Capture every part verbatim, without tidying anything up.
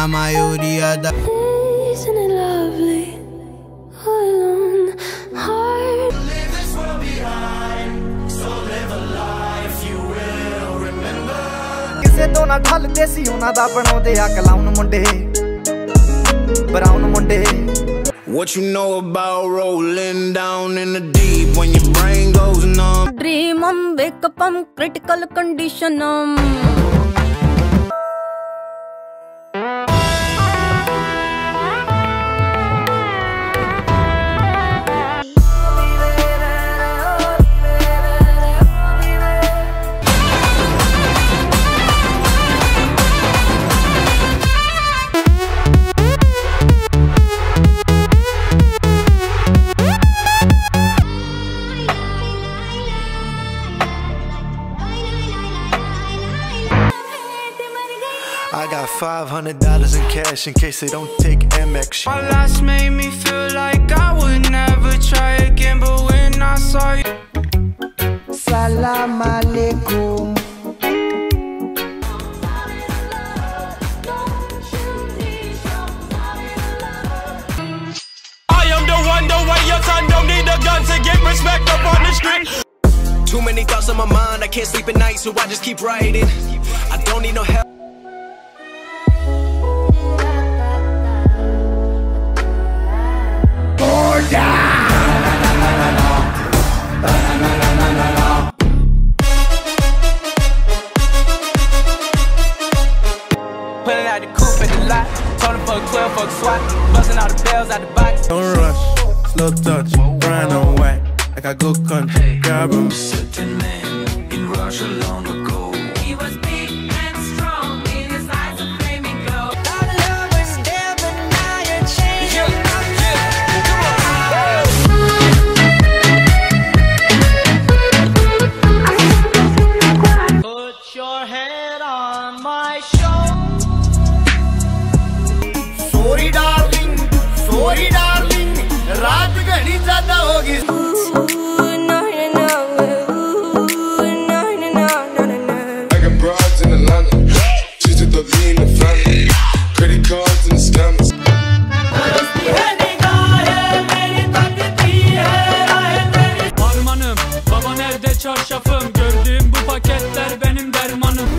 maioria da... Isn't it lovely? Alone, hard. Leave this world behind, so live a life you will remember. ਕਿਸੇ ਤੋਂ ਨਾ ਠੱਲਦੇ ਸੀ ਉਹਨਾਂ ਦਾ ਬਣਾਉਂਦੇ ਆ ਕਲਾਉਨ ਮੁੰਡੇ ਬਰਾਉਨ ਮੁੰਡੇ What you know about rolling down in the deep when your brain goes numb? Dream on, wake up on critical condition um. I got five hundred dollars in cash in case they don't take M X. My last made me feel like I would never try again, but when I saw you, Salam alaikum. I am the one, the way your son don't need a gun to get respect up on the street. Too many thoughts on my mind, I can't sleep at night, so I just keep writing. I don't need no help. Pulling out the coupe at the lot, told him fuck twelve, fuck SWAT, busting all the bells out the box. Don't rush, slow touch, grind on white, like I go country, grab 'em. Certain man in Russia long ago. He was big and strong, in his eyes a flaming glow. Our love was there, but now you're changing. Put your head on my shoulder. Sorry darling, sorry darling, रात घनी ज़्यादा होगी. I got broads in Atlanta, she took the lean in the family, credit cards and the scammers. Harmanım, baba nerede çarşafım? Gördüğüm bu paketler benim dermanım.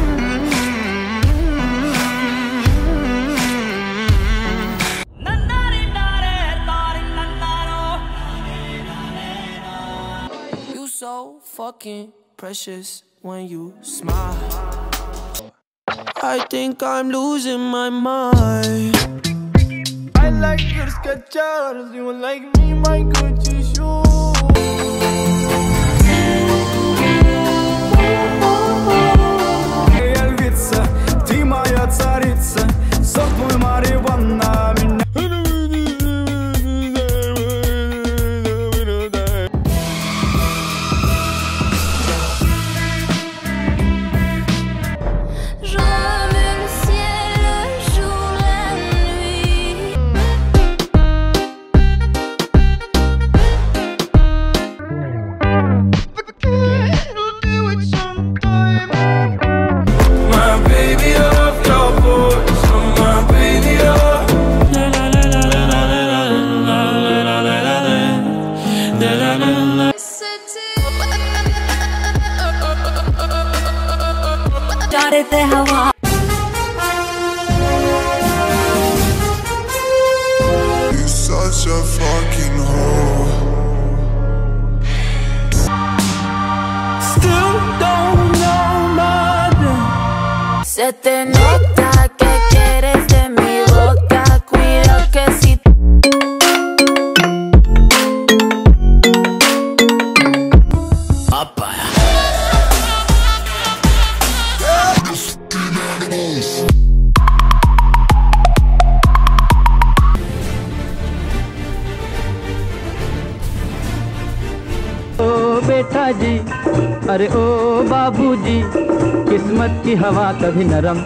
You so fucking precious when you smile. I think I'm losing my mind. I like your Skechers, you like me, my Gucci shoes. Elvica, ty moja carica, sok mój marihuana mnie. Te हवा You're such a fucking hoe. Still don't know my name. Se te nota que quieres de mi boca, cuida que si Apa. बेटा जी, अरे ओ बाबूजी, किस्मत की हवा कभी नरम.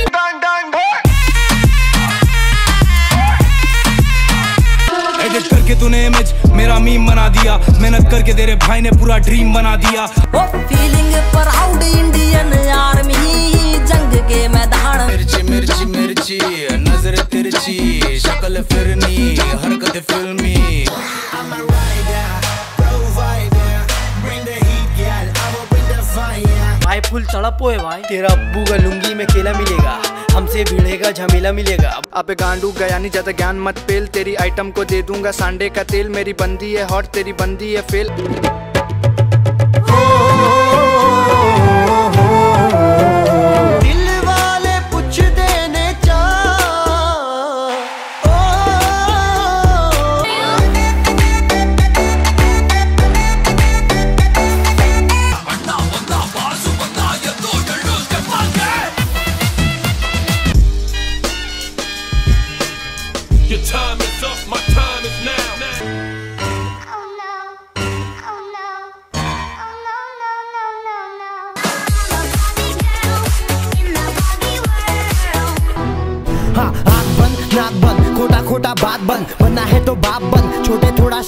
Edit करके के तूने इमेज मेरा मीम बना दिया, मेहनत करके तेरे भाई ने पूरा ड्रीम बना दिया। Oh feeling proud Indian army, जंग के मैदान। मिर्ची मिर्ची मिर्ची नजर तिरछी, शक्ल फिरनी हरकत फिल्मी। भाई फुल चढ़पो है भाई, तेरा अब्बू का लुंगी में केला मिलेगा, हमसे भिड़ेगा झमेला मिलेगा। अबे गांडू गया नहीं ज्यादा ज्ञान मत पेल, तेरी आइटम को दे दूंगा सांडे का तेल। मेरी बंदी है हॉट तेरी बंदी है fail. Your time is up, my time is now. Oh no, oh no, oh no, no, no, no, no. Nobody down in the body world. हाँ आँख बंद नाक बंद, खोटा खोटा बात बंद, बनना है तो बाप बंद, छोटे थोड़ा